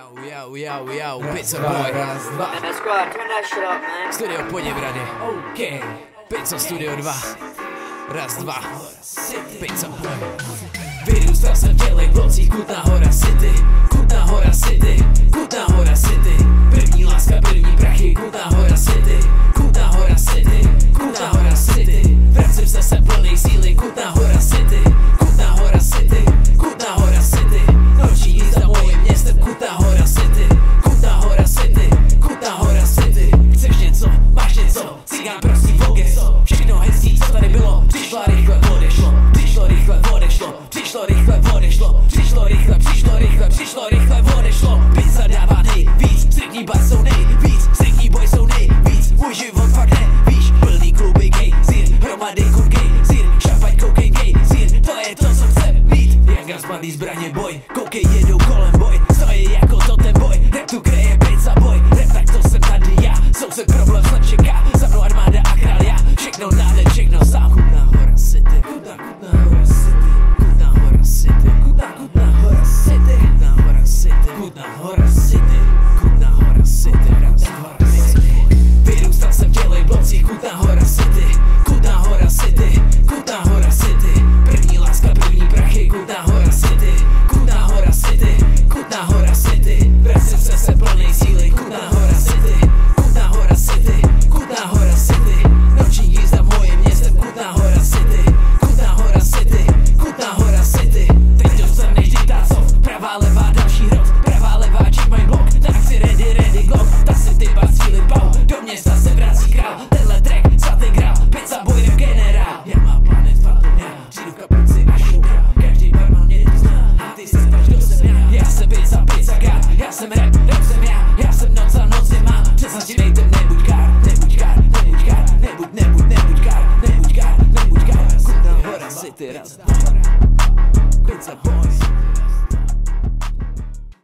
Yo, Pizza Boy. Squad, turn that shit up, man. Studio Poděbrady. OK. Pizza Studio 2. Raz, dva. Pizza Boy. Vyrůstal jsem v tělech blocích Kutná Hora City. Kutná Hora City. Kutná Hora City. První láska, první prachy. Kutná Hora City. Kutná Hora City. Kutná Hora City. Vracím se sem plnej síly. Kutná Hora City. Kutná Hora City. Kutná Hora City. Noční jízda mojím městem. Kutná Hora City. Kutná Hora City. Kutná Hora City. Chceš něco? Máš něco? Cigán prostý voges. Všechno hezký, co tady bylo. Přišlo rychle, odešlo. Přišlo rychle, odešlo. Přišlo rychle, odešlo. Přišlo rychle, přišlo rychle, přišlo rychle, odešlo. Pizza dává nejvíc. Striktní bar jsou nejvíc. Striktní boy jsou nejvíc. Můj život fakt nevíš. Plný kluby gay, zír, hromady kur gay, zír, šampaň, cocaine gay, zír, to je to, co chcem mít. Jak rozpadlý zbraně boj, koukej jedou kolem boj, stojí jako totem boj, rap tu kreje Pizza Boy, rap tak to jsem tady já, soused problém snad čeká, za mnou armáda a král já, všechno nájde, všechno sám. Kutná Hora City, Kutná Hora City, Kutná Hora City, Kutná Hora City, Kutná Hora City, Kutná Hora City, Kutná Hora City, Kutná Hora City. Vyrůstal jsem v tělej blocích Kutná Hora City, Kutná Hora City, Kutná Hora City. První láska, první prachy, Kutná Hora City, Kutná Hora City, Kutná Hora City. Vracím se sem plnej síly, Kutná Hora City, Kutná Hora City, Kutná Hora City. Noční jízda mojím městem, Kutná Hora City, Kutná Hora City, Kutná Hora City. Teď to jsem než diktácov, pravá levá další rok, pravá levá check my block, na akci ready glock, ta si ty bacíly pau, do města se vrací král, tenhle track, svatý grál, Pizza Boy rap generál. Já mám planet Faltonia, přijdu v kapuci a šuka, každý barman mě to zná, a ty se spaš, kdo jsem já jsem pizza ká, já jsem rap jsem já jsem noc a noci mám, přesně ti dejtem, nebuď kár, nebuď kár, nebuď kár, nebuď kár, nebuď kár, Kutná Hora City, raz, dva, Pizza Boy.